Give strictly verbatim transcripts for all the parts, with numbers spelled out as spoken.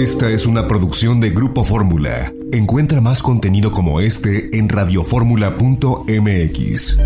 Esta es una producción de Grupo Fórmula. Encuentra más contenido como este en radioformula punto m x.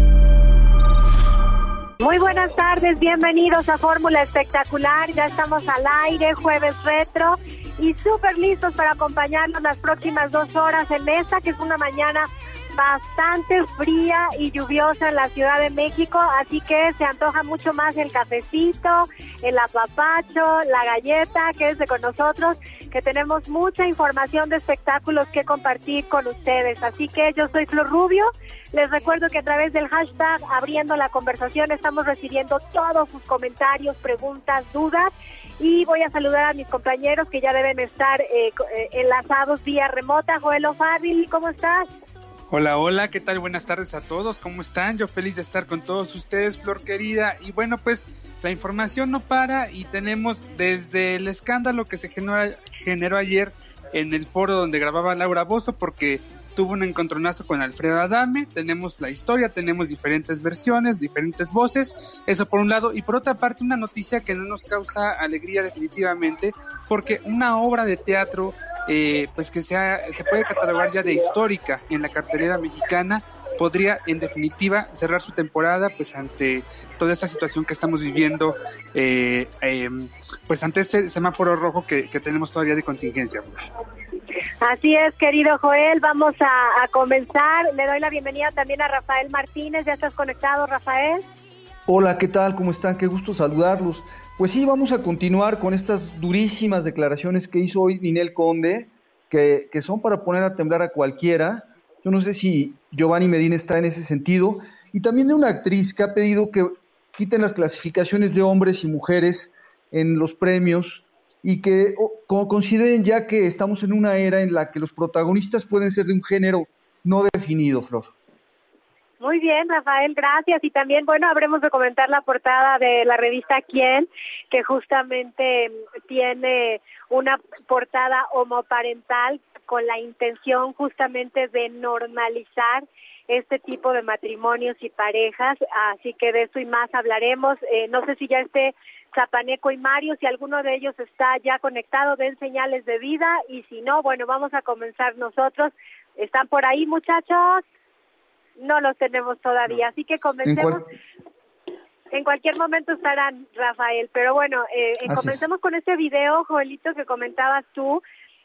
Muy buenas tardes, bienvenidos a Fórmula Espectacular. Ya estamos al aire, jueves retro, y súper listos para acompañarnos las próximas dos horas en esta, que es una mañana bastante fría y lluviosa en la Ciudad de México, así que se antoja mucho más el cafecito, el apapacho, la galleta. Quédense con nosotros, que tenemos mucha información de espectáculos que compartir con ustedes. Así que yo soy Flor Rubio. Les recuerdo que a través del hashtag Abriendo la Conversación estamos recibiendo todos sus comentarios, preguntas, dudas, y voy a saludar a mis compañeros que ya deben estar eh, eh, enlazados vía remota. Joel O'Farrill, ¿cómo estás? Hola, hola, ¿qué tal? Buenas tardes a todos, ¿cómo están? Yo feliz de estar con todos ustedes, Flor querida. Y bueno, pues la información no para y tenemos desde el escándalo que se generó, generó ayer en el foro donde grababa Laura Bozzo, porque tuvo un encontronazo con Alfredo Adame. Tenemos la historia, tenemos diferentes versiones, diferentes voces, eso por un lado, y por otra parte una noticia que no nos causa alegría definitivamente, porque una obra de teatro eh, pues que sea, se puede catalogar ya de histórica en la cartelera mexicana, podría en definitiva cerrar su temporada pues ante toda esta situación que estamos viviendo, eh, eh, pues ante este semáforo rojo que, que tenemos todavía de contingencia. Así es, querido Joel, vamos a, a comenzar. Le doy la bienvenida también a Rafael Martínez. ¿Ya estás conectado, Rafael? Hola, ¿qué tal? ¿Cómo están? Qué gusto saludarlos. Pues sí, vamos a continuar con estas durísimas declaraciones que hizo hoy Ninel Conde, que, que son para poner a temblar a cualquiera. Yo no sé si Giovanni Medina está en ese sentido. Y también de una actriz que ha pedido que quiten las clasificaciones de hombres y mujeres en los premios, y que oh, consideren ya que estamos en una era en la que los protagonistas pueden ser de un género no definido, Flor. Muy bien, Rafael, gracias. Y también, bueno, habremos de comentar la portada de la revista Quién, que justamente tiene una portada homoparental con la intención justamente de normalizar este tipo de matrimonios y parejas, así que de eso y más hablaremos. Eh, no sé si ya esté Zapaneco y Mario, si alguno de ellos está ya conectado, den señales de vida, y si no, bueno, vamos a comenzar nosotros. ¿Están por ahí, muchachos? No los tenemos todavía, así que comencemos. En, cual... en cualquier momento estarán, Rafael, pero bueno, eh, comencemos con este video, Joelito, que comentabas tú,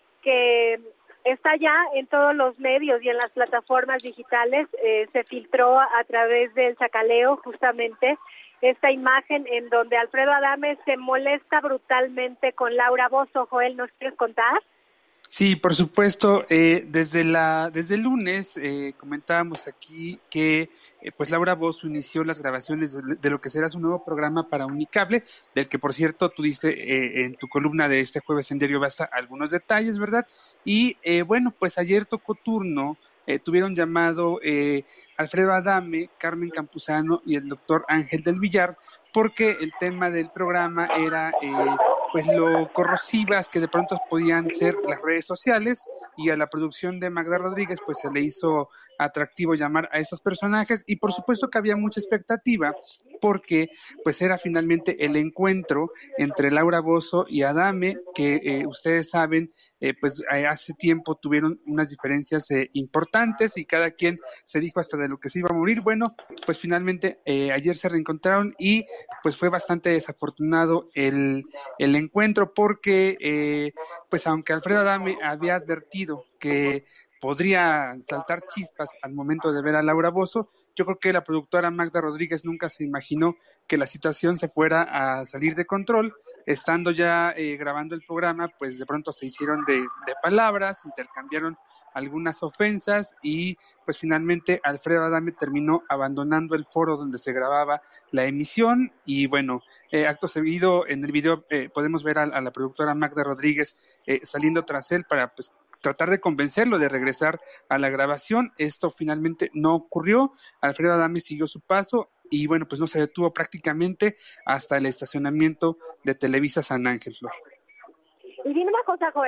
que está ya en todos los medios y en las plataformas digitales. Eh, se filtró a, a través del chacaleo justamente esta imagen en donde Alfredo Adame se molesta brutalmente con Laura Bozzo. Joel, ¿nos quieres contar? Sí, por supuesto. Eh, desde la desde el lunes eh, comentábamos aquí que eh, pues Laura Bozzo inició las grabaciones de, de lo que será su nuevo programa para Unicable, del que por cierto tú diste eh, en tu columna de este jueves en Diario Basta algunos detalles, ¿verdad? Y eh, bueno, pues ayer tocó turno, eh, tuvieron llamado eh, Alfredo Adame, Carmen Campuzano y el doctor Ángel del Villar, porque el tema del programa era eh, pues lo corrosivas que de pronto podían ser las redes sociales, y a la producción de Magda Rodríguez pues se le hizo atractivo llamar a esos personajes, y por supuesto que había mucha expectativa porque pues era finalmente el encuentro entre Laura Bozzo y Adame, que eh, ustedes saben eh, pues eh, hace tiempo tuvieron unas diferencias eh, importantes, y cada quien se dijo hasta de lo que se iba a morir. Bueno, pues finalmente eh, ayer se reencontraron y pues fue bastante desafortunado el, el encuentro, porque eh, pues aunque Alfredo Adame había advertido que podría saltar chispas al momento de ver a Laura Bozzo, yo creo que la productora Magda Rodríguez nunca se imaginó que la situación se fuera a salir de control. Estando ya eh, grabando el programa, pues de pronto se hicieron de, de palabras, intercambiaron algunas ofensas, y pues finalmente Alfredo Adame terminó abandonando el foro donde se grababa la emisión. Y bueno, eh, acto seguido en el video eh, podemos ver a, a la productora Magda Rodríguez eh, saliendo tras él para pues tratar de convencerlo de regresar a la grabación. Esto finalmente no ocurrió. Alfredo Adame siguió su paso y bueno, pues no se detuvo prácticamente hasta el estacionamiento de Televisa San Ángel. Y dime una cosa, Joel,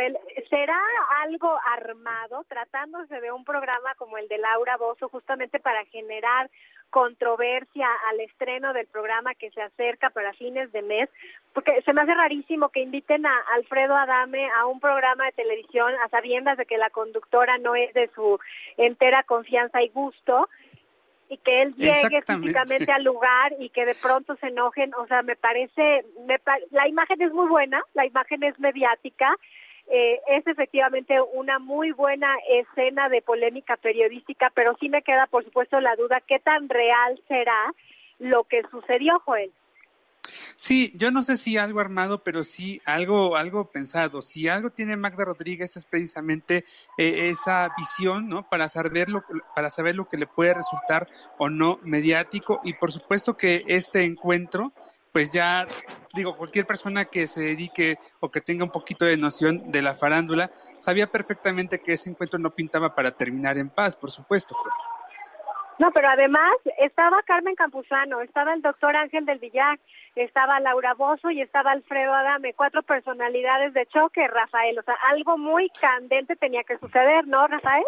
¿será algo armado, tratándose de un programa como el de Laura Bozzo, justamente para generar controversia al estreno del programa que se acerca para fines de mes? Porque se me hace rarísimo que inviten a Alfredo Adame a un programa de televisión a sabiendas de que la conductora no es de su entera confianza y gusto, y que él llegue físicamente al lugar y que de pronto se enojen. O sea, me parece, me pa- la imagen es muy buena, la imagen es mediática, eh, es efectivamente una muy buena escena de polémica periodística, pero sí me queda, por supuesto, la duda, ¿qué tan real será lo que sucedió, Joel? Sí, yo no sé si algo armado, pero sí algo, algo pensado. Si algo tiene Magda Rodríguez es precisamente eh, esa visión, ¿no? Para saber lo, para saber lo que le puede resultar o no mediático, y por supuesto que este encuentro, pues ya digo, cualquier persona que se dedique o que tenga un poquito de noción de la farándula sabía perfectamente que ese encuentro no pintaba para terminar en paz, por supuesto. Pues. No, pero además estaba Carmen Campuzano, estaba el doctor Ángel del Villar, estaba Laura Bozzo y estaba Alfredo Adame, cuatro personalidades de choque, Rafael. O sea, algo muy candente tenía que suceder, ¿no, Rafael?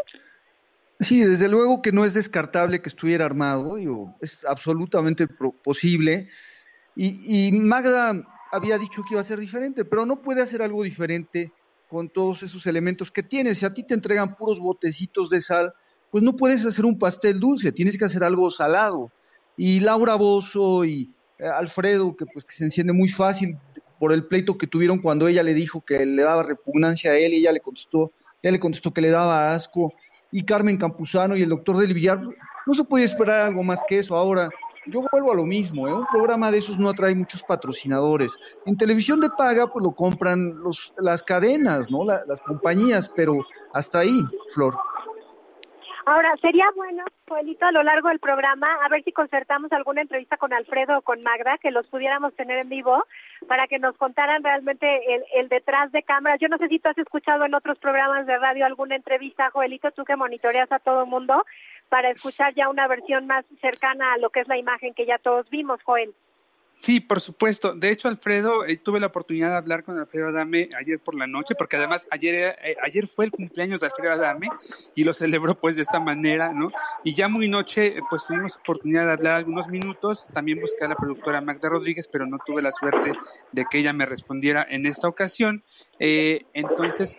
Sí, desde luego que no es descartable que estuviera armado, digo, es absolutamente pro- posible. Y, y Magda había dicho que iba a ser diferente, pero no puede hacer algo diferente con todos esos elementos que tiene. Si a ti te entregan puros botecitos de sal, pues no puedes hacer un pastel dulce, tienes que hacer algo salado. Y Laura Bozzo y eh, Alfredo, que pues que se enciende muy fácil por el pleito que tuvieron cuando ella le dijo que le daba repugnancia a él, y ella le contestó, ella le contestó que le daba asco, y Carmen Campuzano y el doctor del Villar, no se puede esperar algo más que eso. Ahora, yo vuelvo a lo mismo, ¿eh? Un programa de esos no atrae muchos patrocinadores. En televisión de paga, pues lo compran los, las cadenas, ¿no? La, las compañías, pero hasta ahí, Flor. Ahora, sería bueno, Joelito, a lo largo del programa, a ver si concertamos alguna entrevista con Alfredo o con Magda, que los pudiéramos tener en vivo, para que nos contaran realmente el, el detrás de cámaras. Yo no sé si tú has escuchado en otros programas de radio alguna entrevista, Joelito, tú que monitoreas a todo el mundo, para escuchar ya una versión más cercana a lo que es la imagen que ya todos vimos, Joel. Sí, por supuesto. De hecho, Alfredo, eh, tuve la oportunidad de hablar con Alfredo Adame ayer por la noche, porque además ayer eh, ayer fue el cumpleaños de Alfredo Adame y lo celebró pues de esta manera, ¿no? Y ya muy noche, eh, pues tuvimos oportunidad de hablar algunos minutos. También busqué a la productora Magda Rodríguez, pero no tuve la suerte de que ella me respondiera en esta ocasión. Eh, entonces,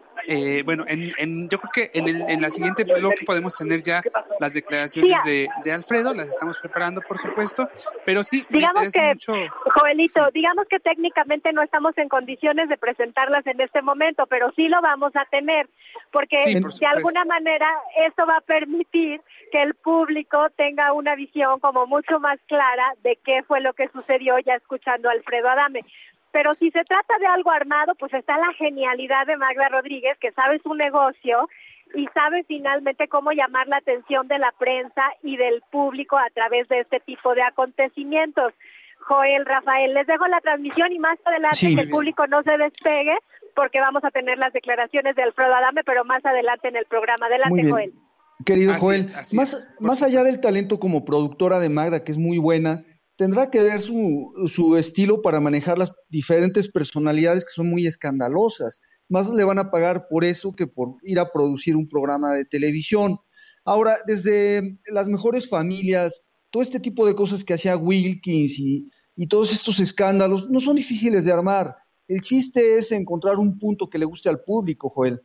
Eh, bueno, en, en, yo creo que en, el, en la siguiente bloque podemos tener ya las declaraciones de, de Alfredo, las estamos preparando, por supuesto, pero sí, digamos me interesa que, mucho. Joelito, Sí. digamos que técnicamente no estamos en condiciones de presentarlas en este momento, pero sí lo vamos a tener, porque Sí, de por supuesto. alguna manera esto va a permitir que el público tenga una visión como mucho más clara de qué fue lo que sucedió ya escuchando a Alfredo Adame. Pero si se trata de algo armado, pues está la genialidad de Magda Rodríguez, que sabe su negocio y sabe finalmente cómo llamar la atención de la prensa y del público a través de este tipo de acontecimientos. Joel, Rafael, les dejo la transmisión y más adelante Sí. que el público no se despegue, porque vamos a tener las declaraciones de Alfredo Adame, pero más adelante en el programa. Adelante, Muy bien. Joel. Querido Así Joel, es, así más, es, por más allá supuesto. del talento como productora de Magda, que es muy buena, tendrá que ver su, su estilo para manejar las diferentes personalidades que son muy escandalosas. Más le van a pagar por eso que por ir a producir un programa de televisión. Ahora, desde las mejores familias, todo este tipo de cosas que hacía Wilkins y, y todos estos escándalos no son difíciles de armar. El chiste es encontrar un punto que le guste al público, Joel.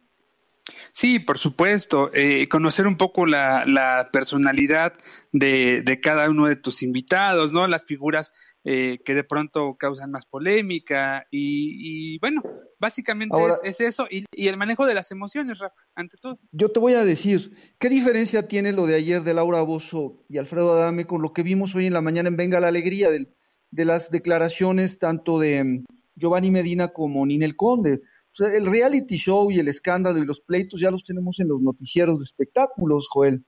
Sí, por supuesto, eh, conocer un poco la, la personalidad de, de cada uno de tus invitados, ¿no? Las figuras eh, que de pronto causan más polémica y, y bueno, básicamente Ahora, es, es eso y, y el manejo de las emociones, Rafa, ante todo. yo te voy a decir, ¿qué diferencia tiene lo de ayer de Laura Bozzo y Alfredo Adame con lo que vimos hoy en la mañana en Venga la Alegría, del- de las declaraciones tanto de mm, Giovanni Medina como Ninel Conde? O sea, el reality show y el escándalo y los pleitos ya los tenemos en los noticieros de espectáculos, Joel.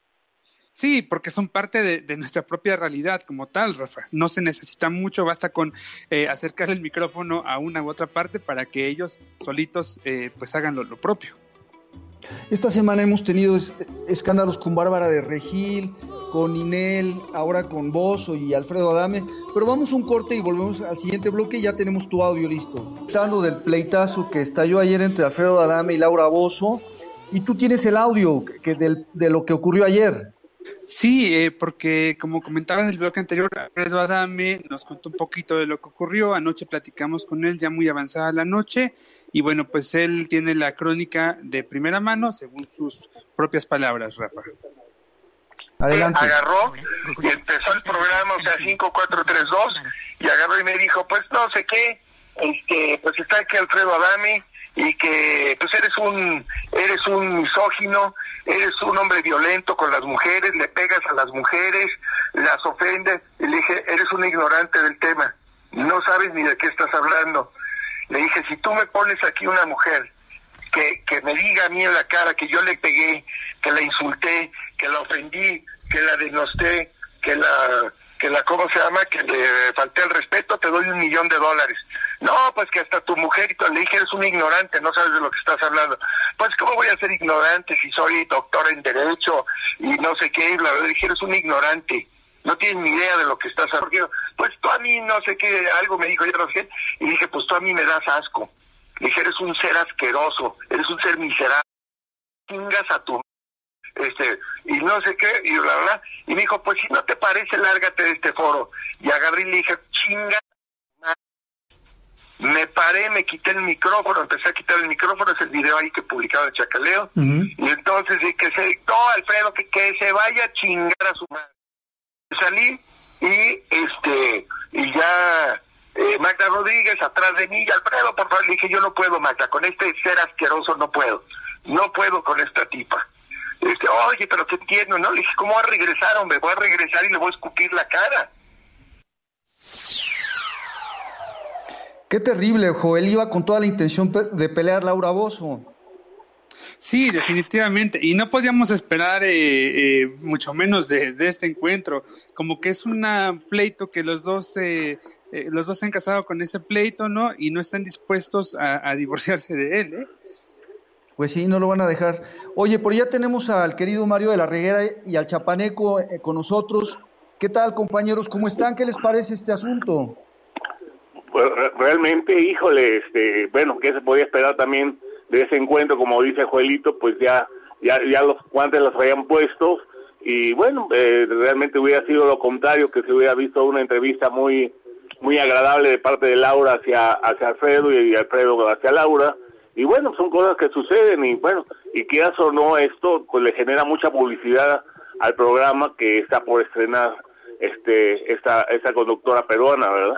Sí, porque son parte de, de nuestra propia realidad como tal, Rafa. No se necesita mucho, basta con eh, acercar el micrófono a una u otra parte para que ellos solitos eh, pues hagan lo, lo propio. Esta semana hemos tenido es- escándalos con Bárbara de Regil, con Ninel, ahora con Bozo y Alfredo Adame, pero vamos a un corte y volvemos al siguiente bloque y ya tenemos tu audio listo. Hablando del pleitazo que estalló ayer entre Alfredo Adame y Laura Bozo, y tú tienes el audio que del, de lo que ocurrió ayer. Sí, eh, porque como comentaba en el bloque anterior, Alfredo Adame nos contó un poquito de lo que ocurrió. Anoche platicamos con él ya muy avanzada la noche y bueno, pues él tiene la crónica de primera mano según sus propias palabras, Rafa. Adelante. Agarró y empezó el programa, o sea, cinco, cuatro, tres, dos, y agarró y me dijo, pues no sé qué, este, pues está aquí Alfredo Adame, y que pues eres un eres un misógino, eres un hombre violento con las mujeres, le pegas a las mujeres, las ofendes, y le dije, eres un ignorante del tema, no sabes ni de qué estás hablando. Le dije, si tú me pones aquí una mujer que, que me diga a mí en la cara que yo le pegué, que la insulté, que la ofendí, que la denosté, que la, que la, ¿cómo se llama? Que le falté el respeto, te doy un millón de dólares. No, pues que hasta tu mujer y todo. Le dije, eres un ignorante, no sabes de lo que estás hablando. Pues, ¿cómo voy a ser ignorante si soy doctor en Derecho y no sé qué? Le dije, eres un ignorante, no tienes ni idea de lo que estás haciendo. Pues tú a mí no sé qué, algo me dijo, yo no sé qué, y dije, pues tú a mí me das asco. Le dije, eres un ser asqueroso, eres un ser miserable, chingas a tu... este y no sé qué, y bla, bla, y me dijo, pues si no te parece, lárgate de este foro. Y agarré y le dije, chinga. Me paré, me quité el micrófono, empecé a quitar el micrófono, es el video ahí que publicaba el Chacaleo, uh-huh. Y entonces y que se, no, Alfredo, que, que se vaya a chingar a su madre. Salí y este, y ya eh, Magda Rodríguez atrás de mí, y Alfredo, por favor, le dije, yo no puedo, Magda, con este ser asqueroso no puedo, no puedo con esta tipa. Este, oye, pero te entiendo, ¿no? Le dije, ¿cómo va a regresar, hombre? Voy a regresar y le voy a escupir la cara. Qué terrible, Joel, iba con toda la intención de pelear Laura Bozo. Sí, definitivamente, y no podíamos esperar eh, eh, mucho menos de, de este encuentro, como que es un pleito que los dos eh, eh, los dos se han casado con ese pleito, ¿no? Y no están dispuestos a, a divorciarse de él, ¿eh? Pues sí, no lo van a dejar. Oye, por allá tenemos al querido Mario de la Reguera y al Chapaneco eh, con nosotros. ¿Qué tal, compañeros? ¿Cómo están? ¿Qué les parece este asunto? Pues realmente, híjole, este, bueno, ¿qué se podía esperar también de ese encuentro? Como dice Joelito, pues ya ya ya los guantes los habían puesto y bueno, eh, realmente hubiera sido lo contrario, que se hubiera visto una entrevista muy muy agradable de parte de Laura hacia hacia Alfredo y Alfredo hacia Laura. Y bueno, son cosas que suceden y bueno, y quieras o no, esto pues le genera mucha publicidad al programa que está por estrenar este esta esta conductora peruana, ¿verdad?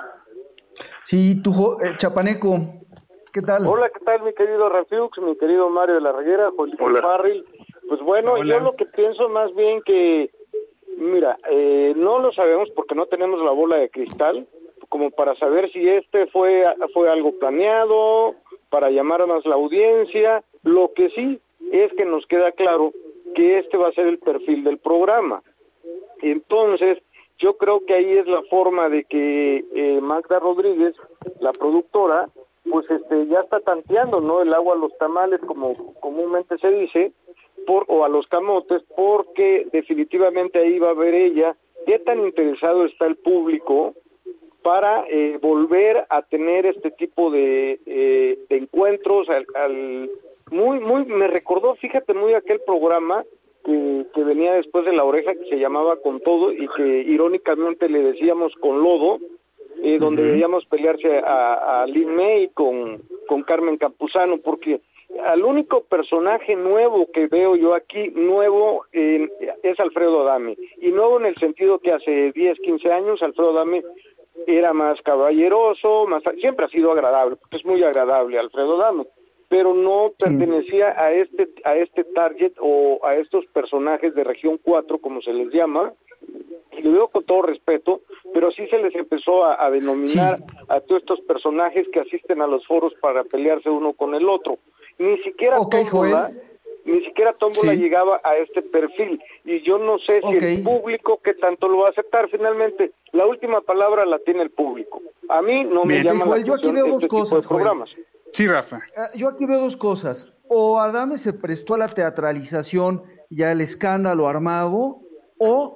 Sí, tú, eh, Chapaneco, ¿qué tal? Hola, ¿qué tal, mi querido Rafiux, mi querido Mario de la Reguera, Joelito Farril? Pues bueno, Hola. Yo lo que pienso más bien que, mira, eh, no lo sabemos porque no tenemos la bola de cristal, como para saber si este fue, fue algo planeado, para llamar más la audiencia. Lo que sí es que nos queda claro que este va a ser el perfil del programa. Entonces, yo creo que ahí es la forma de que eh, Magda Rodríguez, la productora, pues este ya está tanteando, ¿no? El agua a los tamales, como comúnmente se dice, por o a los camotes, porque definitivamente ahí va a ver ella qué tan interesado está el público para eh, volver a tener este tipo de, eh, de encuentros. Al, al muy, muy, me recordó, fíjate, muy aquel programa Que, que venía después de La Oreja, que se llamaba Con Todo, y que irónicamente le decíamos Con Lodo, eh, donde uh-huh. veíamos pelearse a, a Lin May con, con Carmen Campuzano, porque al único personaje nuevo que veo yo aquí, nuevo, eh, es Alfredo Adame, y nuevo en el sentido que hace diez, quince años Alfredo Adame era más caballeroso, más siempre ha sido agradable, porque es muy agradable Alfredo Adame, pero no pertenecía sí. a este a este target o a estos personajes de región cuatro, como se les llama, y lo digo con todo respeto, pero sí se les empezó a, a denominar sí. a todos estos personajes que asisten a los foros para pelearse uno con el otro. Ni siquiera okay, Tómbola, ni siquiera Tómbola sí. llegaba a este perfil, y yo no sé si okay. el público que tanto lo va a aceptar. Finalmente, la última palabra la tiene el público. A mí no me, me llama Joel, la atención yo aquí veo este dos cosas, tipo de programas. Joel. Sí, Rafa. Yo aquí veo dos cosas. O Adame se prestó a la teatralización y al escándalo armado, o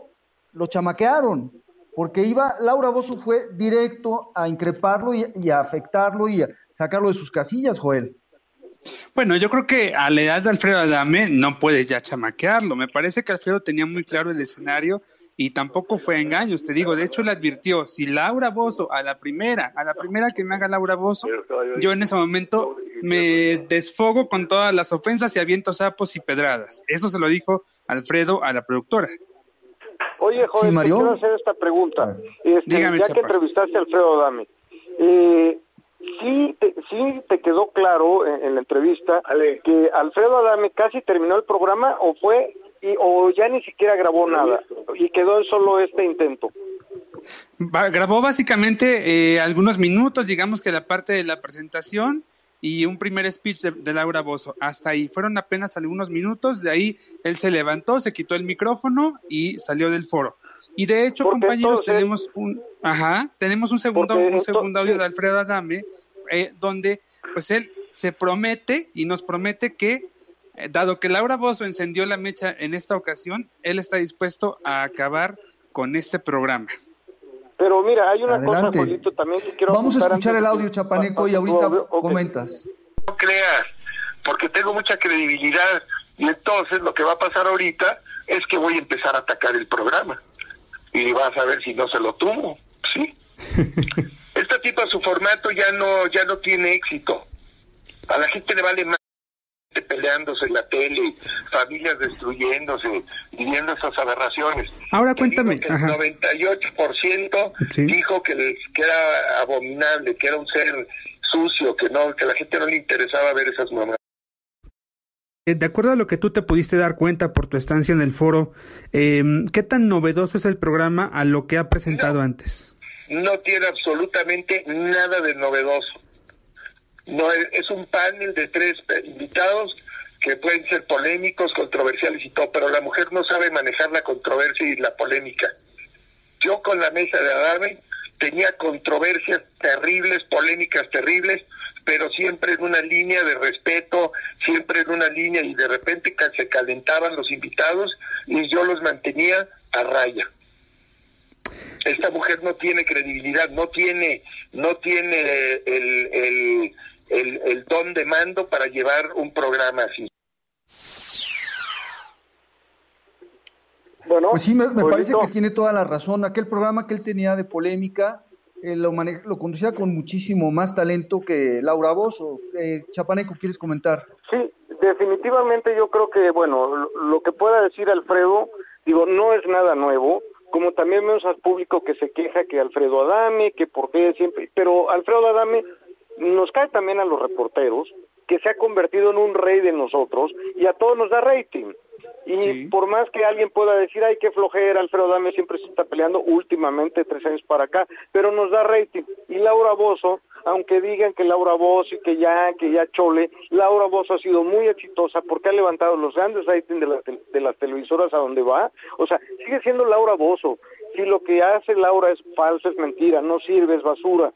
lo chamaquearon, porque iba, Laura Bozzo fue directo a increparlo y, y a afectarlo y a sacarlo de sus casillas, Joel. Bueno, yo creo que a la edad de Alfredo Adame no puedes ya chamaquearlo. Me parece que Alfredo tenía muy claro el escenario y tampoco fue a engaños, te digo. De hecho, le advirtió, si Laura Bozzo, a la primera, a la primera que me haga Laura Bozzo, yo en ese momento me desfogo con todas las ofensas y aviento sapos y pedradas. Eso se lo dijo Alfredo a la productora. Oye, Joel, sí, te quiero hacer esta pregunta. Este, Dígame, ya Chapa. que entrevistaste a Alfredo Adame, eh, ¿sí te, sí te quedó claro en, en la entrevista Ale. que Alfredo Adame casi terminó el programa o fue y, o ya ni siquiera grabó nada y quedó en solo este intento? Va, grabó básicamente eh, algunos minutos, digamos que la parte de la presentación y un primer speech de, de Laura Bozzo. Hasta ahí fueron apenas algunos minutos. De ahí él se levantó, se quitó el micrófono y salió del foro. Y de hecho, porque compañeros, entonces, tenemos un, ajá, tenemos un segundo, un entonces, segundo audio de Alfredo Adame, eh, donde pues él se promete y nos promete que, eh, dado que Laura Bozzo encendió la mecha en esta ocasión, él está dispuesto a acabar con este programa. Pero mira, hay una Adelante. cosa, Juanito, también que quiero... Vamos a escuchar el audio, Chapaneco, y ahorita okay. comentas. No creas, porque tengo mucha credibilidad, y entonces lo que va a pasar ahorita es que voy a empezar a atacar el programa. Y vas a ver si no se lo tumbo, ¿sí? Esta tipa, su formato ya no ya no tiene éxito. A la gente le vale más peleándose en la tele, familias destruyéndose, viviendo esas aberraciones. Ahora cuéntame. Que el noventa y ocho por ciento ¿Sí? dijo que, les, que era abominable, que era un ser sucio, que no, que a la gente no le interesaba ver esas mamadas. De acuerdo a lo que tú te pudiste dar cuenta por tu estancia en el foro, eh, ¿qué tan novedoso es el programa a lo que ha presentado no, antes? No tiene absolutamente nada de novedoso. No es un panel de tres invitados que pueden ser polémicos, controversiales y todo, pero la mujer no sabe manejar la controversia y la polémica. Yo con la mesa de Adame tenía controversias terribles, polémicas terribles, pero siempre en una línea de respeto, siempre en una línea, y de repente se calentaban los invitados y yo los mantenía a raya. Esta mujer no tiene credibilidad, no tiene, no tiene el, el, el, el don de mando para llevar un programa así. Bueno, pues sí, me, me parece que tiene toda la razón. Aquel programa que él tenía de polémica, eh, lo, mane- lo conducía con muchísimo más talento que Laura Bozzo. Eh, Chapaneco, ¿quieres comentar? Sí, definitivamente yo creo que, bueno, lo, lo que pueda decir Alfredo, digo, no es nada nuevo, como también vemos al público que se queja que Alfredo Adame, que por qué siempre, pero Alfredo Adame nos cae también a los reporteros, que se ha convertido en un rey de nosotros, y a todos nos da rating. Y sí. Por más que alguien pueda decir, ay, qué flojera, Alfredo Adame siempre se está peleando, últimamente, tres años para acá, pero nos da rating. Y Laura Bozzo, aunque digan que Laura Bozzo y que ya, que ya chole, Laura Bozzo ha sido muy exitosa porque ha levantado los grandes ratings de, la, de las televisoras a donde va. O sea, sigue siendo Laura Bozzo. Si lo que hace Laura es falso, es mentira, no sirve, es basura.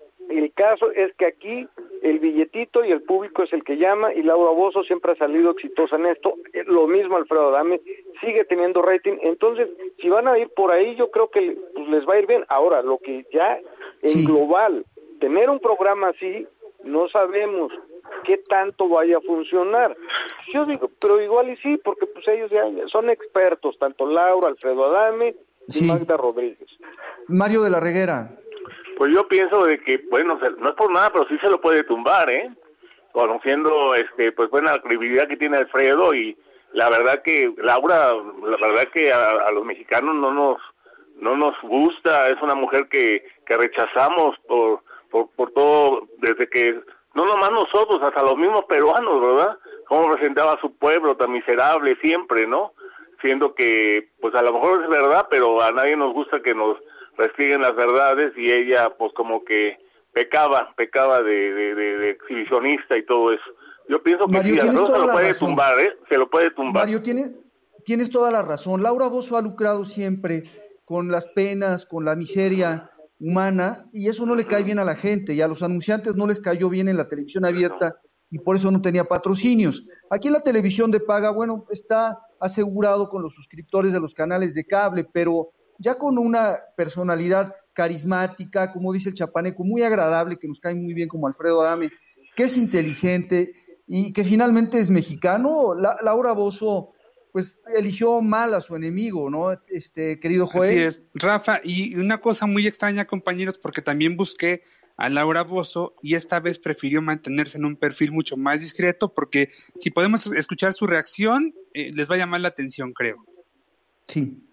El caso es que aquí el billetito y el público es el que llama, y Laura Bozzo siempre ha salido exitosa en esto. Lo mismo Alfredo Adame, sigue teniendo rating. Entonces, si van a ir por ahí, yo creo que pues, les va a ir bien. Ahora, lo que ya en sí. global, tener un programa así, no sabemos qué tanto vaya a funcionar. Yo digo, pero igual y sí, porque pues ellos ya son expertos, tanto Laura, Alfredo Adame y sí. Magda Rodríguez. Mario de la Reguera. Pues yo pienso de que, bueno, no es por nada, pero sí se lo puede tumbar, ¿eh? Conociendo, este, pues, bueno, la credibilidad que tiene Alfredo, y la verdad que Laura, la verdad que a, a los mexicanos no nos no nos gusta, es una mujer que, que rechazamos por, por por todo, desde que, no nomás nosotros, hasta los mismos peruanos, ¿verdad? Cómo presentaba a su pueblo tan miserable siempre, ¿no? Siendo que, pues, a lo mejor es verdad, pero a nadie nos gusta que nos restringen las verdades, y ella pues como que pecaba, pecaba de, de, de, de exhibicionista y todo eso. Yo pienso que Mario, sí, no se lo puede razón. tumbar, ¿eh? Se lo puede tumbar. Mario, tienes, tienes toda la razón. Laura Bozzo ha lucrado siempre con las penas, con la miseria humana, y eso no le cae bien a la gente, y a los anunciantes no les cayó bien en la televisión abierta, y por eso no tenía patrocinios. Aquí en la televisión de paga, bueno, está asegurado con los suscriptores de los canales de cable, pero ya con una personalidad carismática, como dice el chapaneco, muy agradable, que nos cae muy bien, como Alfredo Adame, que es inteligente y que finalmente es mexicano. La, Laura Bozzo, pues, eligió mal a su enemigo, ¿no? Este, querido Joel. Así es, Rafa, y una cosa muy extraña, compañeros, porque también busqué a Laura Bozzo y esta vez prefirió mantenerse en un perfil mucho más discreto, porque si podemos escuchar su reacción, eh, les va a llamar la atención, creo. Sí.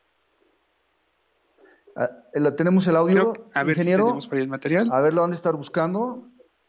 Ah, ¿tenemos el audio, creo, a ver ingeniero? Si tenemos por ahí el material. A ver, lo van a estar buscando.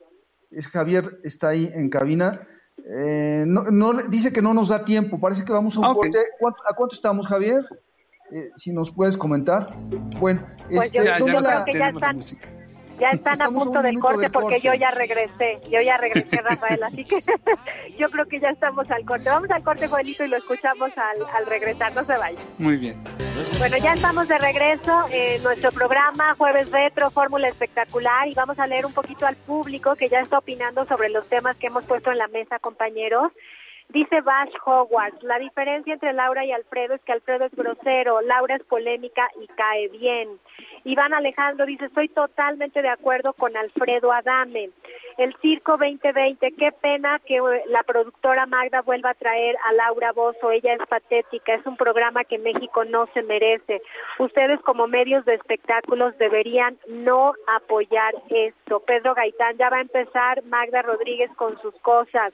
Es Javier, está ahí en cabina. Eh, no, no, dice que no nos da tiempo, parece que vamos a un okay. corte. ¿Cuánto, ¿A cuánto estamos, Javier? Eh, si nos puedes comentar. Bueno, pues este, yo, ya, ya la, no que ya están, ya están Estamos a punto a del corte, del porque corte. yo ya regresé, yo ya regresé, Rafael, así que yo creo que ya estamos al corte. Vamos al corte, Joelito, y lo escuchamos al, al regresar, no se vayan. Muy bien. Bueno, ya estamos de regreso en nuestro programa Jueves Retro, Fórmula Espectacular, y vamos a leer un poquito al público que ya está opinando sobre los temas que hemos puesto en la mesa, compañeros. Dice Bash Hogwarts, la diferencia entre Laura y Alfredo es que Alfredo es grosero, Laura es polémica y cae bien. Iván Alejandro dice, estoy totalmente de acuerdo con Alfredo Adame. El Circo veinte veinte, qué pena que la productora Magda vuelva a traer a Laura Bozzo, ella es patética, es un programa que México no se merece. Ustedes como medios de espectáculos deberían no apoyar esto. Pedro Gaitán, ya va a empezar Magda Rodríguez con sus cosas.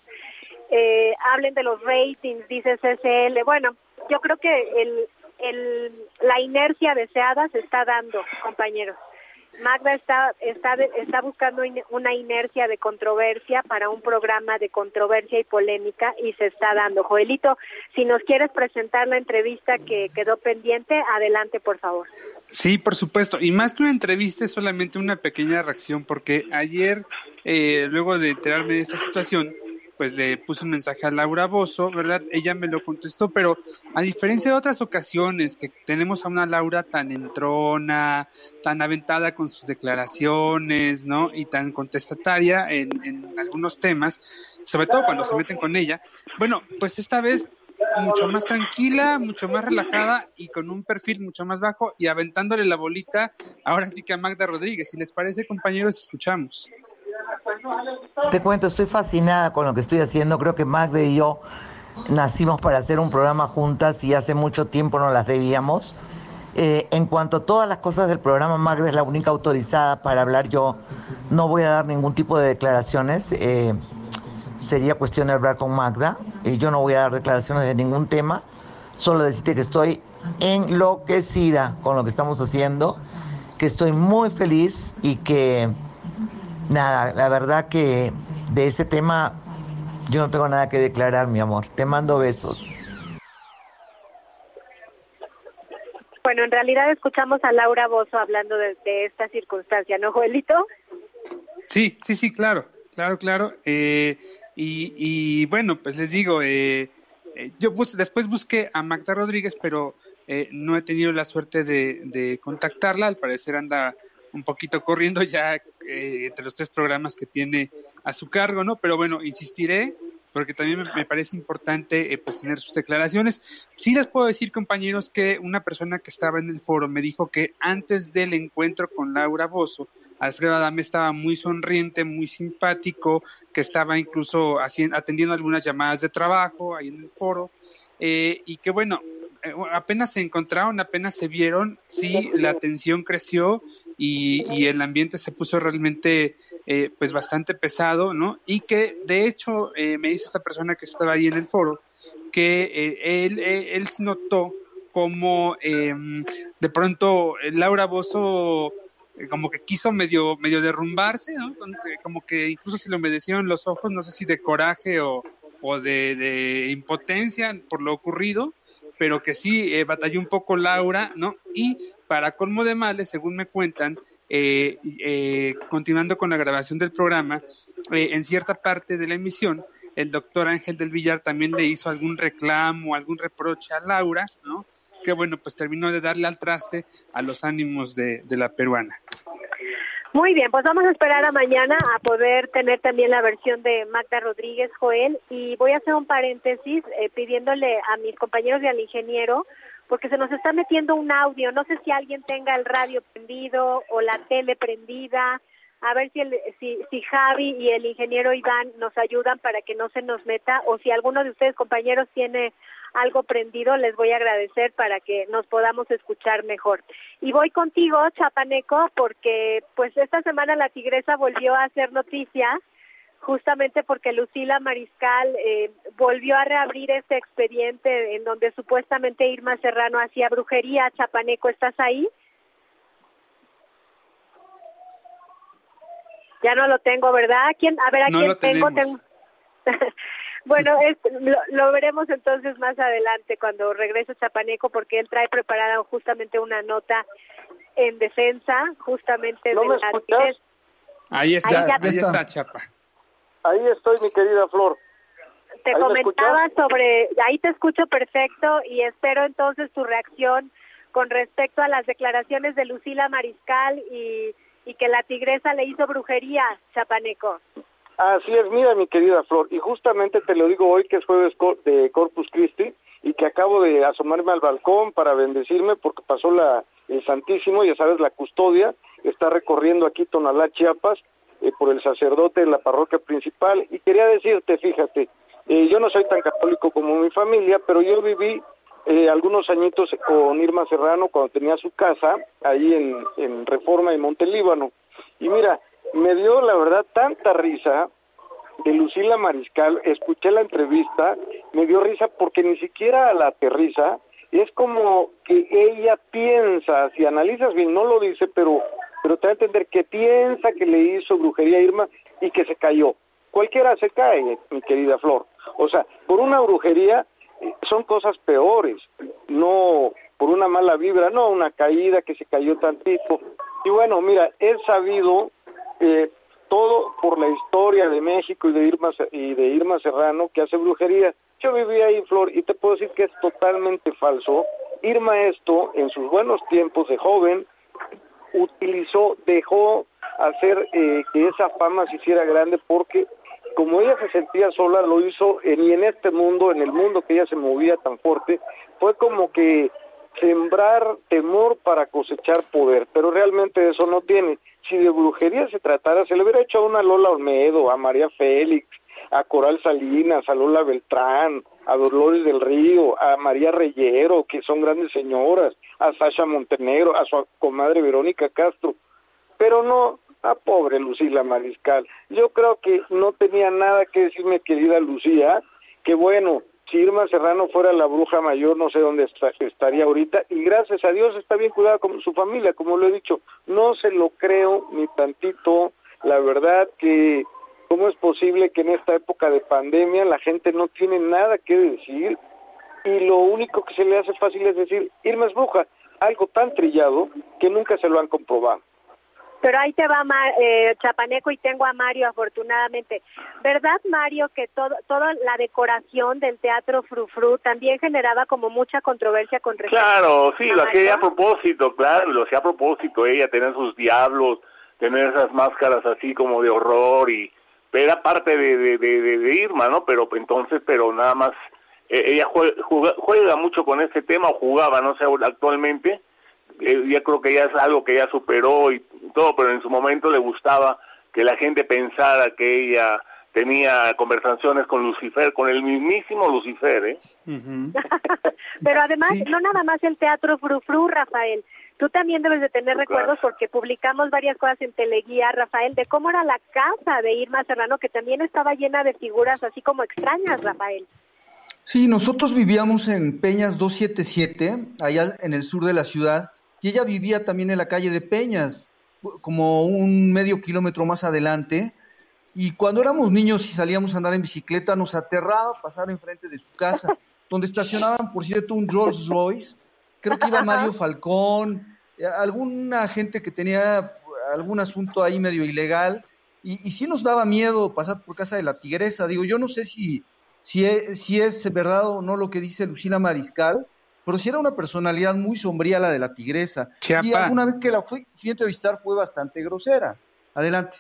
Eh, hablen de los ratings, dice C C L. Bueno, yo creo que el, el, la inercia deseada se está dando, compañeros. Magda está, está, está buscando una inercia de controversia para un programa de controversia y polémica y se está dando. Joelito, si nos quieres presentar la entrevista que quedó pendiente, adelante, por favor. Sí, por supuesto. Y más que una entrevista, es solamente una pequeña reacción, porque ayer, eh, luego de enterarme de esta situación, pues le puse un mensaje a Laura Bozzo, ¿verdad? Ella me lo contestó, pero a diferencia de otras ocasiones que tenemos a una Laura tan entrona, tan aventada con sus declaraciones, ¿no? Y tan contestataria en, en algunos temas, sobre todo cuando se meten con ella, bueno, pues esta vez mucho más tranquila, mucho más relajada y con un perfil mucho más bajo y aventándole la bolita ahora sí que a Magda Rodríguez. Si les parece, compañeros, escuchamos. Te cuento, estoy fascinada con lo que estoy haciendo. Creo que Magda y yo nacimos para hacer un programa juntas y hace mucho tiempo nos las debíamos. Eh, en cuanto a todas las cosas del programa, Magda es la única autorizada para hablar. Yo no voy a dar ningún tipo de declaraciones. Eh, sería cuestión de hablar con Magda. Eh, yo no voy a dar declaraciones de ningún tema. Solo decirte que estoy enloquecida con lo que estamos haciendo, que estoy muy feliz y que... Nada, la verdad que de ese tema yo no tengo nada que declarar, mi amor. Te mando besos. Bueno, en realidad escuchamos a Laura Bozzo hablando de, de esta circunstancia, ¿no, Joelito? Sí, sí, sí, claro, claro, claro. Eh, y, y bueno, pues les digo, eh, eh, yo bus- después busqué a Magda Rodríguez, pero eh, no he tenido la suerte de, de contactarla. Al parecer anda un poquito corriendo ya eh, entre los tres programas que tiene a su cargo, ¿no? Pero bueno, insistiré, porque también me, me parece importante eh, pues tener sus declaraciones. Sí les puedo decir, compañeros, que una persona que estaba en el foro me dijo que antes del encuentro con Laura Bozzo, Alfredo Adame estaba muy sonriente, muy simpático, que estaba incluso haciendo, atendiendo algunas llamadas de trabajo ahí en el foro, eh, y que bueno, eh, apenas se encontraron, apenas se vieron, sí, la tensión creció, Y, y el ambiente se puso realmente eh, pues bastante pesado, ¿no? Y que de hecho eh, me dice esta persona que estaba ahí en el foro que eh, él, eh, él se notó como eh, de pronto Laura Bozzo eh, como que quiso medio, medio derrumbarse, ¿no? Como que incluso se le humedecieron los ojos, no sé si de coraje o, o de, de impotencia por lo ocurrido, pero que sí eh, batalló un poco Laura, ¿no? Y para colmo de males, según me cuentan, eh, eh, continuando con la grabación del programa, eh, en cierta parte de la emisión, el doctor Ángel del Villar también le hizo algún reclamo, algún reproche a Laura, ¿no? Que bueno, pues terminó de darle al traste a los ánimos de, de la peruana. Muy bien, pues vamos a esperar a mañana a poder tener también la versión de Magda Rodríguez, Joel, y voy a hacer un paréntesis eh, pidiéndole a mis compañeros y al ingeniero porque se nos está metiendo un audio. No sé si alguien tenga el radio prendido o la tele prendida. A ver si, el, si, si Javi y el ingeniero Iván nos ayudan para que no se nos meta, o si alguno de ustedes, compañeros, tiene algo prendido, les voy a agradecer para que nos podamos escuchar mejor. Y voy contigo, Chapaneco, porque pues esta semana la Tigresa volvió a hacer noticia, justamente porque Lucila Mariscal eh, volvió a reabrir este expediente en donde supuestamente Irma Serrano hacía brujería. Chapaneco, ¿estás ahí? Ya no lo tengo, ¿verdad? ¿Quién? A ver, ¿a no quién lo tengo? tenemos. Bueno, es, lo, lo veremos entonces más adelante cuando regrese Chapaneco, porque él trae preparada justamente una nota en defensa, justamente ¿No de me la escuchas? actriz. Ahí está, Ahí ya- ahí está Chapa. Ahí estoy, mi querida Flor. Te ¿Ahí me comentaba sobre, ahí te escucho perfecto y espero entonces tu reacción con respecto a las declaraciones de Lucila Mariscal y, y que la Tigresa le hizo brujería, Chapaneco. Así es, mira, mi querida Flor, y justamente te lo digo hoy que es jueves de Corpus Christi y que acabo de asomarme al balcón para bendecirme porque pasó la el Santísimo, ya sabes, la custodia, está recorriendo aquí Tonalá, Chiapas, eh, por el sacerdote de la parroquia principal, y quería decirte, fíjate, eh, yo no soy tan católico como mi familia, pero yo viví eh, algunos añitos con Irma Serrano cuando tenía su casa ahí en, en Reforma y Monte Líbano, y mira, me dio la verdad tanta risa de Lucila Mariscal, escuché la entrevista, me dio risa porque ni siquiera la aterriza, es como que ella piensa, si analizas bien, no lo dice, pero pero te va a entender que piensa que le hizo brujería a Irma y que se cayó. Cualquiera se cae, mi querida Flor. O sea, por una brujería eh, son cosas peores, no por una mala vibra, no una caída que se cayó tantito. Y bueno, mira, he sabido eh, todo por la historia de México y de Irma y de Irma Serrano que hace brujería. Yo viví ahí, Flor, y te puedo decir que es totalmente falso. Irma esto, en sus buenos tiempos de joven, utilizó, dejó hacer eh, que esa fama se hiciera grande porque como ella se sentía sola, lo hizo en, y en este mundo, en el mundo que ella se movía tan fuerte, fue como que sembrar temor para cosechar poder, pero realmente eso no tiene. Si de brujería se tratara, se le hubiera hecho a una Lola Olmedo, a María Félix, a Coral Salinas, a Lola Beltrán, a Dolores del Río, a María Reyero, que son grandes señoras, a Sasha Montenegro, a su comadre Verónica Castro, pero no a pobre Lucila Mariscal. Yo creo que no tenía nada que decirme, querida Lucía, que bueno, si Irma Serrano fuera la bruja mayor, no sé dónde está, estaría ahorita, y gracias a Dios está bien cuidada con su familia, como lo he dicho, no se lo creo ni tantito, la verdad que ¿cómo es posible que en esta época de pandemia la gente no tiene nada que decir y lo único que se le hace fácil es decir, Irma es bruja, algo tan trillado que nunca se lo han comprobado? Pero ahí te va eh, Chapaneco y tengo a Mario afortunadamente. ¿Verdad, Mario, que todo, toda la decoración del Teatro Frufru también generaba como mucha controversia con respecto Claro, sí, a lo Mario? hacía a propósito, claro, lo hacía a propósito, ella tenía sus diablos, tener esas máscaras así como de horror y era parte de, de, de, de Irma, ¿no? Pero entonces, pero nada más, eh, ella juega, juega, juega mucho con este tema, o jugaba, no sé, actualmente, eh, ya creo que ya es algo que ella superó y todo, pero en su momento le gustaba que la gente pensara que ella tenía conversaciones con Lucifer, con el mismísimo Lucifer, ¿eh? Uh-huh. Pero además, Sí. no nada más el Teatro Frufru, Rafael. Tú también debes de tener recuerdos porque publicamos varias cosas en Teleguía, Rafael, de cómo era la casa de Irma Serrano, que también estaba llena de figuras así como extrañas, Rafael. Sí, nosotros vivíamos en Peñas doscientos setenta y siete, allá en el sur de la ciudad, y ella vivía también en la calle de Peñas, como un medio kilómetro más adelante, y cuando éramos niños y salíamos a andar en bicicleta, nos aterraba pasar enfrente de su casa, donde estacionaban, por cierto, un Rolls Royce. Creo que iba Mario Falcón, alguna gente que tenía algún asunto ahí medio ilegal, y, y sí nos daba miedo pasar por casa de la Tigresa. Digo, yo no sé si, si, es, si es verdad o no lo que dice Lucila Mariscal, pero sí era una personalidad muy sombría la de la Tigresa. Chiapa. Y alguna vez que la fui, fui a entrevistar fue bastante grosera. Adelante.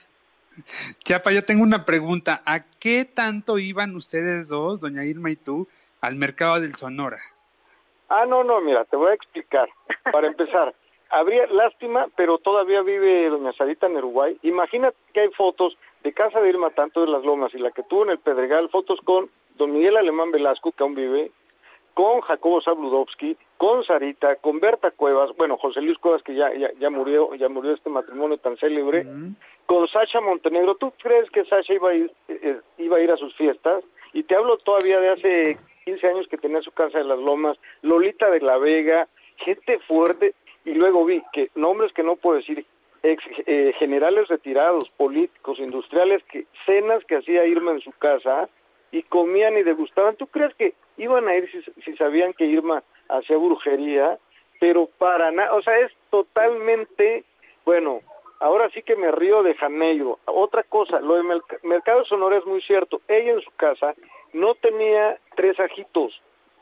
Chapa, yo tengo una pregunta. ¿A qué tanto iban ustedes dos, doña Irma y tú, al mercado del Sonora? Ah, no, no, mira, te voy a explicar. Para empezar, habría lástima, pero todavía vive doña Sarita en Uruguay. Imagínate que hay fotos de casa de Irma Tanto de las Lomas y la que tuvo en el Pedregal, fotos con don Miguel Alemán Velasco, que aún vive, con Jacobo Zabludovsky, con Sarita, con Berta Cuevas, bueno, José Luis Cuevas, que ya ya, ya murió, ya murió este matrimonio tan célebre, uh-huh. con Sasha Montenegro. ¿Tú crees que Sasha iba a ir, eh, iba a ir a sus fiestas? Y te hablo todavía de hace quince años que tenía su casa de las Lomas, Lolita de la Vega, gente fuerte, y luego vi que nombres que no puedo decir, ex eh, generales retirados, políticos, industriales, que cenas que hacía Irma en su casa y comían y degustaban. ¿Tú crees que iban a ir si, si sabían que Irma hacía brujería? Pero para nada, o sea, es totalmente, bueno, ahora sí que me río de Janeiro. Otra cosa, lo de Merc Mercado de Sonora es muy cierto. Ella en su casa no tenía tres ajitos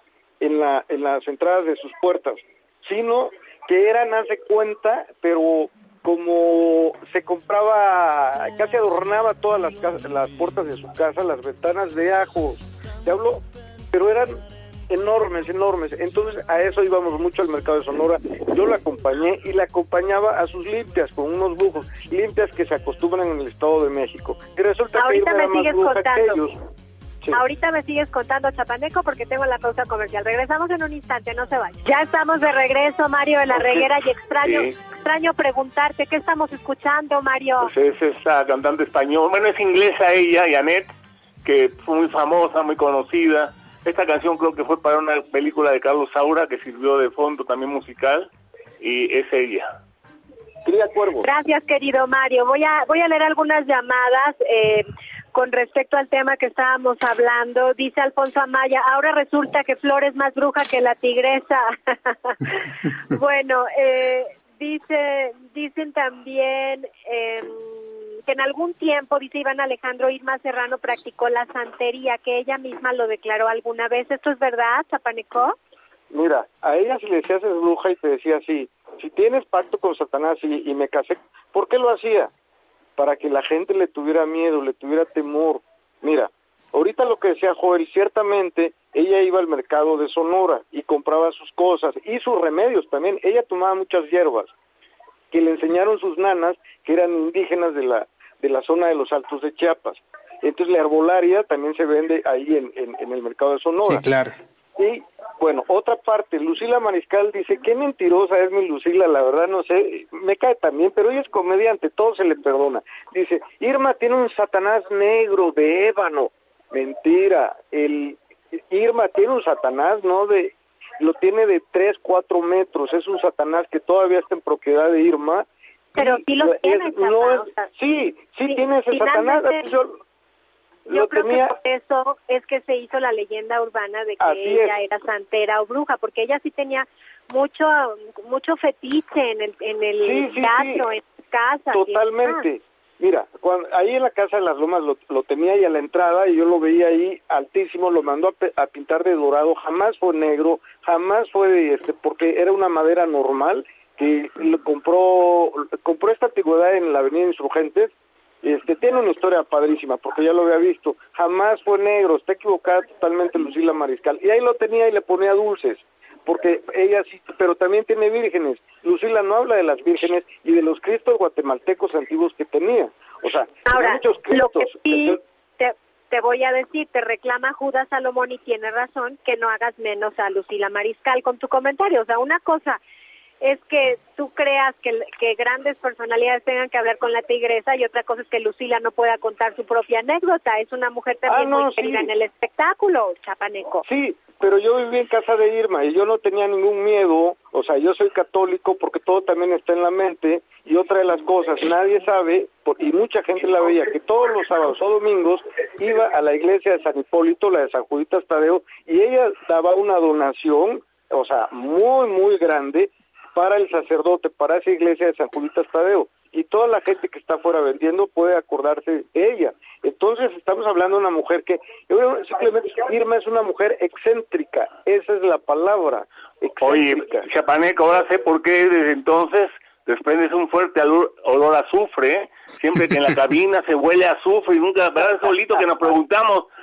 en la en las entradas de sus puertas, sino que eran, haz de cuenta, pero como se compraba, casi adornaba todas las casas, las puertas de su casa, las ventanas de ajos. Te hablo, pero eran enormes, enormes. Entonces a eso íbamos mucho al Mercado de Sonora. Yo la acompañé y la acompañaba a sus limpias con unos brujos, limpias que se acostumbran en el Estado de México. Y resulta ahorita que me sigues contando. Sí. Ahorita me sigues contando, Chapaneco, porque tengo la pausa comercial. Regresamos en un instante, no se vaya. Ya estamos de regreso, Mario de la okay. Reguera, y extraño, sí. extraño preguntarte, ¿qué estamos escuchando, Mario? Pues es esa cantante española, bueno, es inglesa ella, Janet, que fue muy famosa, muy conocida. Esta canción creo que fue para una película de Carlos Saura, que sirvió de fondo también musical, y es ella. Cría Cuervo. Gracias, querido Mario. Voy a, voy a leer algunas llamadas, eh, con respecto al tema que estábamos hablando. Dice Alfonso Amaya, ahora resulta que Flor es más bruja que la tigresa. Bueno, eh, dice, dicen también eh, que en algún tiempo, dice Iván Alejandro, Irma Serrano practicó la santería, que ella misma lo declaró alguna vez. ¿Esto es verdad, Chapaneco? Mira, a ella si le decías es bruja y te decía así, si tienes pacto con Satanás y, y me casé, ¿por qué lo hacía? Para que la gente le tuviera miedo, le tuviera temor. Mira, ahorita lo que decía Joel, ciertamente ella iba al mercado de Sonora y compraba sus cosas y sus remedios también. Ella tomaba muchas hierbas que le enseñaron sus nanas, que eran indígenas de la de la zona de los Altos de Chiapas. Entonces la herbolaria también se vende ahí en, en, en el mercado de Sonora. Sí, claro. Y bueno, otra parte, Lucila Mariscal dice, qué mentirosa es mi Lucila, la verdad no sé, me cae también, pero ella es comediante, todo se le perdona. Dice, Irma tiene un Satanás negro de ébano. Mentira, el Irma tiene un Satanás, ¿no? De lo tiene de tres, cuatro metros, es un Satanás que todavía está en propiedad de Irma. Pero sí lo tiene, es, no es, sí, sí, sí tiene ese Satanás. Yo, Yo lo creo tenía... que por eso es que se hizo la leyenda urbana de que Así ella es. era santera o bruja, porque ella sí tenía mucho mucho fetiche en el en el sí, sí, teatro, sí. en su casa. Totalmente. Mira, cuando, ahí en la Casa de las Lomas lo, lo tenía ahí a la entrada y yo lo veía ahí altísimo, lo mandó a, pe, a pintar de dorado, jamás fue negro, jamás fue de este, porque era una madera normal que lo compró compró esta antigüedad en la Avenida Insurgentes. Este, tiene una historia padrísima, porque ya lo había visto, jamás fue negro, está equivocada totalmente Lucila Mariscal, y ahí lo tenía y le ponía dulces, porque ella sí, pero también tiene vírgenes. Lucila no habla de las vírgenes y de los cristos guatemaltecos antiguos que tenía, o sea, ahora, muchos cristos. Lo que sí te, te voy a decir, te reclama Judas Salomón y tiene razón, que no hagas menos a Lucila Mariscal con tu comentario, o sea, una cosa es que tú creas que, que grandes personalidades tengan que hablar con la tigresa y otra cosa es que Lucila no pueda contar su propia anécdota. Es una mujer también ah, no, muy querida sí. en el espectáculo, Chapaneco. Sí, pero yo viví en casa de Irma y yo no tenía ningún miedo, o sea, yo soy católico porque todo también está en la mente, y otra de las cosas, nadie sabe, y mucha gente la veía, que todos los sábados o domingos iba a la iglesia de San Hipólito, la de San Juditas Tadeo, y ella daba una donación, o sea, muy, muy grande, para el sacerdote, para esa iglesia de San Juditas Tadeo, y toda la gente que está afuera vendiendo puede acordarse de ella. Entonces estamos hablando de una mujer que, simplemente Irma es una mujer excéntrica, esa es la palabra, excéntrica. Oye, Chapaneco, ahora sé por qué desde entonces desprendes un fuerte olor, olor a azufre, ¿eh? Siempre que en la cabina se huele a azufre y nunca, ¿verdad, Solito? Que nos preguntamos,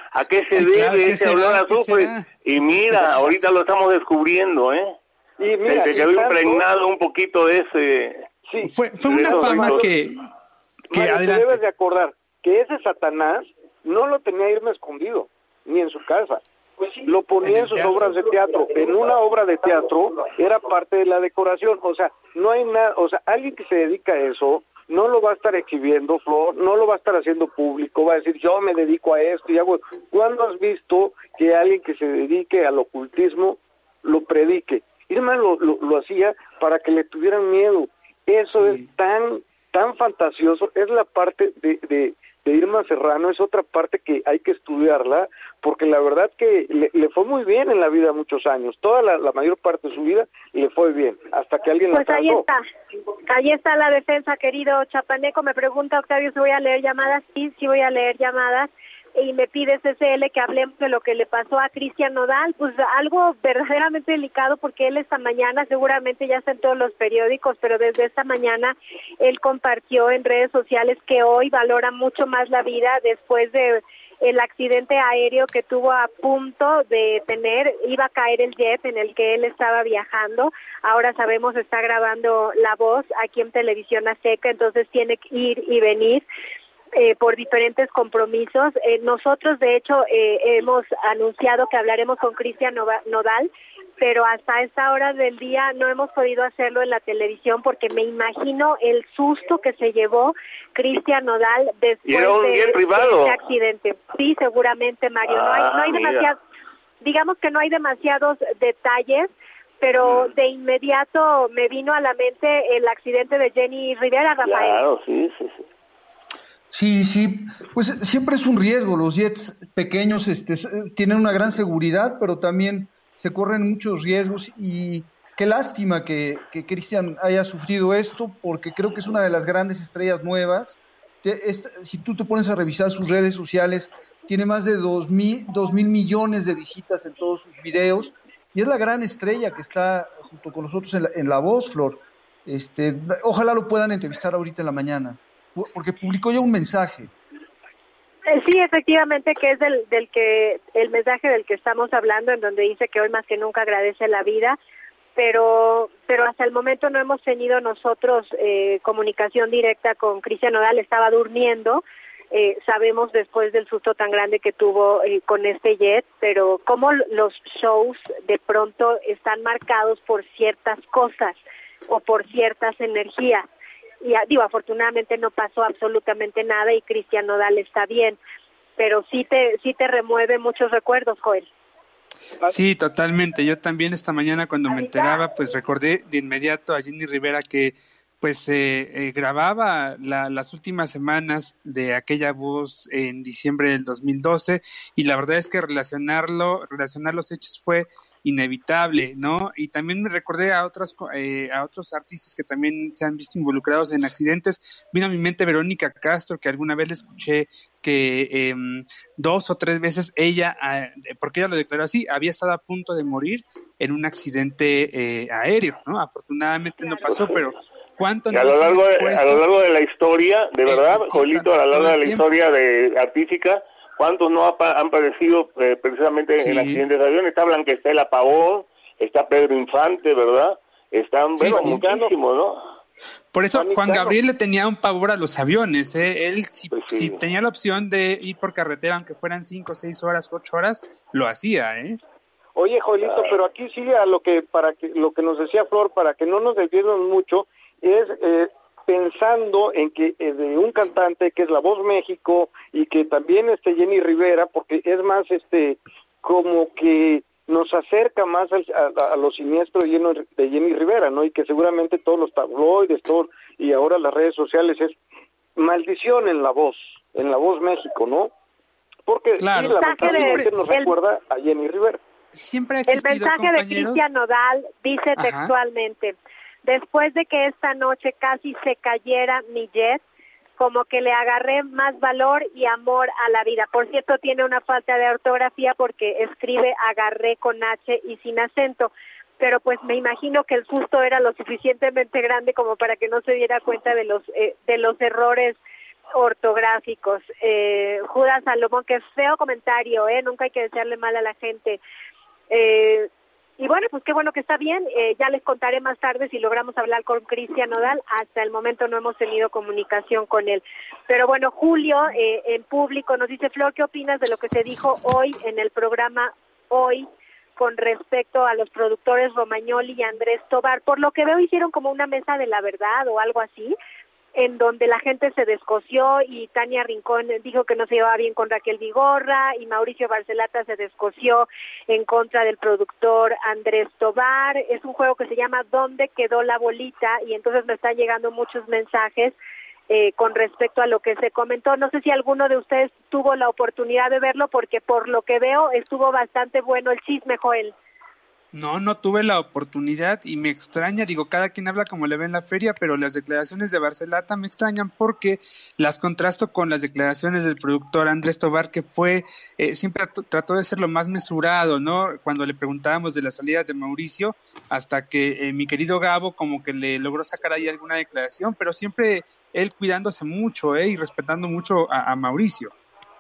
¿A qué se Sí, debe claro, ¿qué ese será? olor a ¿Qué azufre? será? Y mira, ahorita lo estamos descubriendo, ¿eh? Y mira, Se y quedó tanto- impregnado un poquito de ese... Sí, Fue, fue de una esos fama actores. que... que Mario, te adelante. debes de acordar que ese Satanás no lo tenía Irma escondido, ni en su casa. Pues sí, lo ponía En en, el sus teatro. obras de teatro. En una obra de teatro era parte de la decoración. O sea, no hay nada, o sea, alguien que se dedica a eso no lo va a estar exhibiendo, Flor, no lo va a estar haciendo público, va a decir, yo me dedico a esto y hago... ¿Cuándo has visto que alguien que se dedique al ocultismo lo predique? Irma lo, lo, lo hacía para que le tuvieran miedo. Eso Sí. es tan tan fantasioso, es la parte de, de, de Irma Serrano, es otra parte que hay que estudiarla, porque la verdad que le, le fue muy bien en la vida muchos años, toda la, la mayor parte de su vida le fue bien, hasta que alguien Pues la ahí trató. está, ahí está la defensa, querido Chapaneco. Me pregunta Octavio si voy a leer llamadas. Sí, sí voy a leer llamadas. Y me pide C C L que hablemos de lo que le pasó a Cristian Nodal, pues algo verdaderamente delicado, porque él esta mañana, seguramente ya está en todos los periódicos, pero desde esta mañana él compartió en redes sociales que hoy valora mucho más la vida después de el accidente aéreo que tuvo a punto de tener. Iba a caer el jet en el que él estaba viajando. Ahora sabemos, está grabando La Voz aquí en Televisión Azteca, entonces tiene que ir y venir Eh, por diferentes compromisos. Eh, nosotros, de hecho, eh, hemos anunciado que hablaremos con Cristian Nodal, pero hasta esta hora del día no hemos podido hacerlo en la televisión porque me imagino el susto que se llevó Cristian Nodal después de, de este accidente. Sí, seguramente, Mario. No hay, no hay demasiados, digamos que no hay demasiados detalles, pero de inmediato me vino a la mente el accidente de Jenny Rivera, Rafael. Claro, sí, sí, sí. Sí, sí, pues siempre es un riesgo. Los jets pequeños este, tienen una gran seguridad, pero también se corren muchos riesgos y qué lástima que, que Cristian haya sufrido esto, porque creo que es una de las grandes estrellas nuevas. Te, esta, si tú te pones a revisar sus redes sociales, tiene más de dos mil, dos mil millones de visitas en todos sus videos y es la gran estrella que está junto con nosotros en la, en la Voz, Flor. Este, ojalá lo puedan entrevistar ahorita en la mañana, porque publicó ya un mensaje. Sí, efectivamente, que es del, del que el mensaje del que estamos hablando, en donde dice que hoy más que nunca agradece la vida, pero pero hasta el momento no hemos tenido nosotros eh, comunicación directa con Cristian Nodal. Estaba durmiendo, eh, sabemos después del susto tan grande que tuvo eh, con este jet, pero cómo los shows de pronto están marcados por ciertas cosas o por ciertas energías. Y digo, afortunadamente no pasó absolutamente nada y Cristian Nodal está bien, pero sí te sí te remueve muchos recuerdos, Joel. Sí, totalmente. Yo también esta mañana cuando me enteraba, pues recordé de inmediato a Jenny Rivera que pues eh, eh, grababa la, las últimas semanas de aquella Voz en diciembre del dos mil doce y la verdad es que relacionarlo, relacionar los hechos fue inevitable, ¿no? Y también me recordé a otros eh, a otros artistas que también se han visto involucrados en accidentes. Vino a mi mente Verónica Castro, que alguna vez le escuché que eh, dos o tres veces ella, eh, porque ella lo declaró así, había estado a punto de morir en un accidente eh, aéreo, ¿no? Afortunadamente no pasó, pero ¿cuánto no a lo largo de, a lo largo de la historia, de verdad, eh, Joelito, a lo largo de la tiempo. historia de artística, ¿cuántos no ha, han padecido eh, precisamente sí. en accidentes de avión? Está Blanquestela Pavón, está Pedro Infante, ¿verdad? Están, sí, bueno, sí. muchísimos, ¿no? Por eso Juan Gabriel le tenía un pavor a los aviones, ¿eh? Él, si, pues sí. si tenía la opción de ir por carretera, aunque fueran cinco, seis horas, ocho horas, lo hacía, ¿eh? Oye, Joelito, pero aquí sí a lo que, para que, lo que nos decía Flor, para que no nos desviemos mucho, es... Eh, pensando en que eh, de un cantante que es La Voz México y que también este Jenny Rivera, porque es más este como que nos acerca más al, a, a lo siniestro de Jenny, de Jenny Rivera, ¿no? Y que seguramente todos los tabloides, todo, y ahora las redes sociales es maldición en La Voz, en La Voz México, ¿no? Porque claro. sí, lamentablemente nos el, recuerda a Jenny Rivera. Siempre ha existido, el mensaje compañeros. de Cristian Nodal dice Ajá. textualmente: después de que esta noche casi se cayera mi jet, como que le agarré más valor y amor a la vida. Por cierto, tiene una falta de ortografía porque escribe agarré con H y sin acento, pero pues me imagino que el susto era lo suficientemente grande como para que no se diera cuenta de los eh, de los errores ortográficos. Eh, Judas Salomón, qué feo comentario, ¿eh? Nunca hay que desearle mal a la gente. Eh, y bueno, pues qué bueno que está bien. Eh, ya les contaré más tarde si logramos hablar con Cristian Nodal. Hasta el momento no hemos tenido comunicación con él. Pero bueno, Julio, eh, en público, nos dice: Flor, ¿qué opinas de lo que se dijo hoy en el programa Hoy con respecto a los productores Romagnoli y Andrés Tobar? Por lo que veo, hicieron como una mesa de la verdad o algo así, en donde la gente se descoció y Tania Rincón dijo que no se llevaba bien con Raquel Vigorra y Mauricio Barcelata se descoció en contra del productor Andrés Tobar. Es un juego que se llama ¿Dónde quedó la bolita? Y entonces me están llegando muchos mensajes eh, con respecto a lo que se comentó. No sé si alguno de ustedes tuvo la oportunidad de verlo, porque por lo que veo estuvo bastante bueno el chisme, Joel. No, no tuve la oportunidad y me extraña, digo, cada quien habla como le ve en la feria, pero las declaraciones de Barcelata me extrañan porque las contrasto con las declaraciones del productor Andrés Tobar, que fue, eh, siempre trató de ser lo más mesurado, ¿no? Cuando le preguntábamos de la salida de Mauricio, hasta que eh, mi querido Gabo como que le logró sacar ahí alguna declaración, pero siempre él cuidándose mucho, ¿eh? Y respetando mucho a, a Mauricio.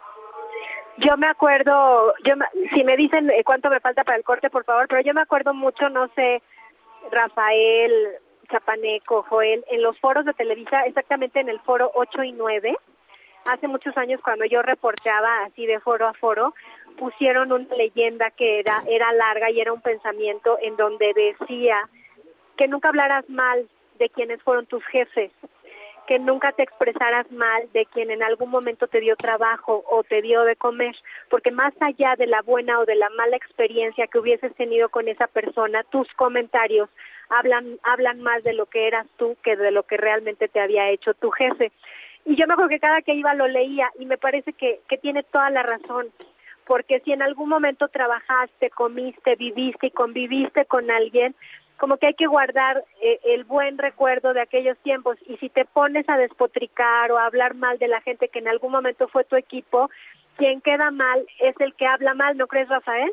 Yo me acuerdo, yo si me dicen cuánto me falta para el corte, por favor, pero yo me acuerdo mucho, no sé, Rafael, Chapaneco, Joel, en los foros de Televisa, exactamente en el foro ocho y nueve, hace muchos años cuando yo reporteaba así de foro a foro, pusieron una leyenda que era, era larga y era un pensamiento en donde decía que nunca hablaras mal de quienes fueron tus jefes, que nunca te expresaras mal de quien en algún momento te dio trabajo o te dio de comer, porque más allá de la buena o de la mala experiencia que hubieses tenido con esa persona, tus comentarios hablan hablan más de lo que eras tú que de lo que realmente te había hecho tu jefe. Y yo me acuerdo que cada que iba lo leía y me parece que, que tiene toda la razón, porque si en algún momento trabajaste, comiste, viviste y conviviste con alguien, como que hay que guardar eh, el buen recuerdo de aquellos tiempos, y si te pones a despotricar o a hablar mal de la gente que en algún momento fue tu equipo, quien queda mal es el que habla mal, ¿no crees, Rafael?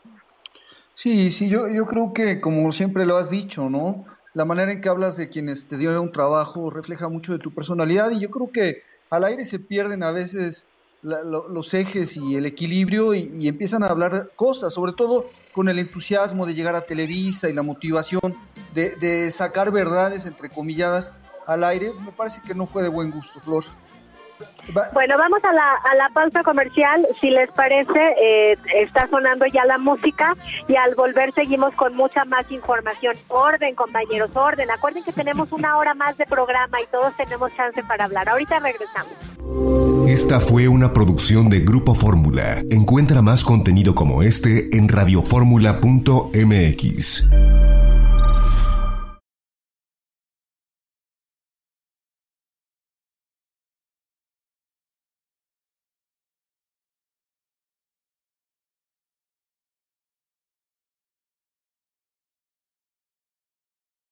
Sí, sí, yo, yo creo que como siempre lo has dicho, ¿no? La manera en que hablas de quienes te dieron un trabajo refleja mucho de tu personalidad, y yo creo que al aire se pierden a veces la, lo, los ejes y el equilibrio y, y empiezan a hablar cosas, sobre todo con el entusiasmo de llegar a Televisa y la motivación de, de sacar verdades, entrecomilladas, al aire. Me parece que no fue de buen gusto, Flor. Va. Bueno, vamos a la, a la pausa comercial, si les parece. Eh, está sonando ya la música y al volver seguimos con mucha más información. Orden, compañeros, orden. Acuerden que tenemos una hora más de programa y todos tenemos chance para hablar. Ahorita regresamos. Esta fue una producción de Grupo Fórmula. Encuentra más contenido como este en radioformula punto m x.